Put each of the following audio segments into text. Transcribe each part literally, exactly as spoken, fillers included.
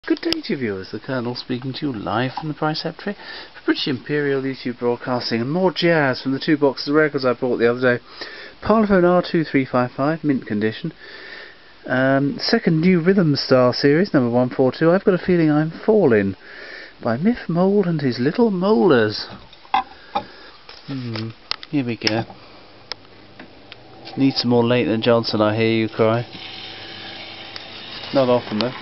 Good day to you viewers, the Colonel speaking to you live from the Preceptory for British Imperial YouTube Broadcasting, and more jazz from the two boxes of records I bought the other day. Parlophone R two three five five, mint condition. Um, second new Rhythm Star series, number one four two, I've Got a Feeling I'm Falling, by Miff Mould and his Little Molders. Hmm, here we go. Need some more Leighton Johnson, I hear you cry. Not often though.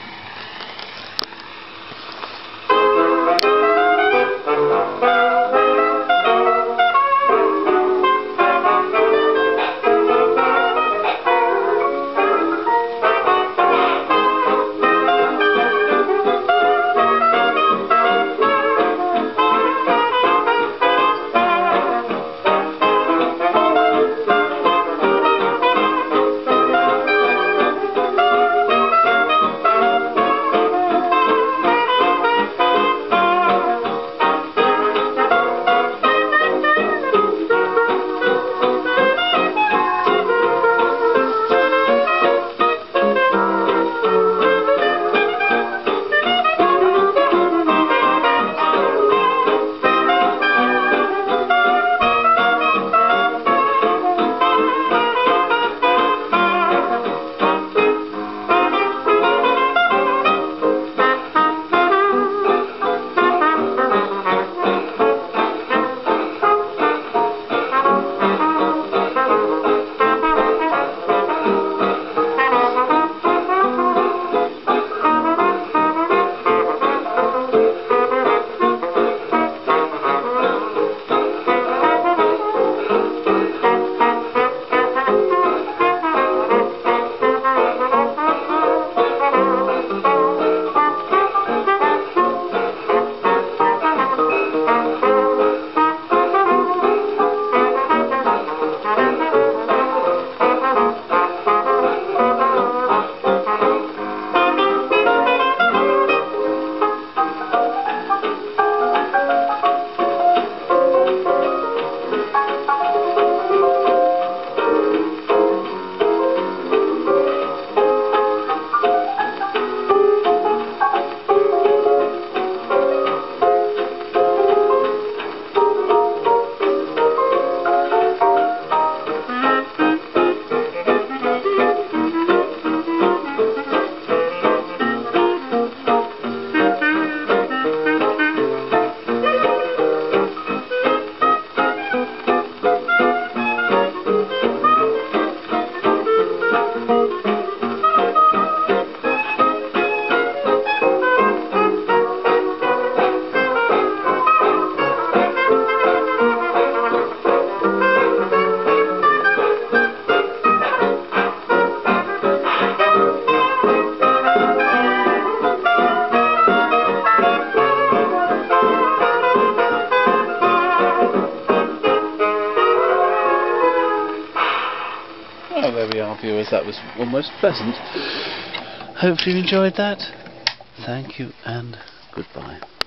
Well, there we are, viewers. That was almost pleasant. Hopefully you enjoyed that. Thank you and goodbye.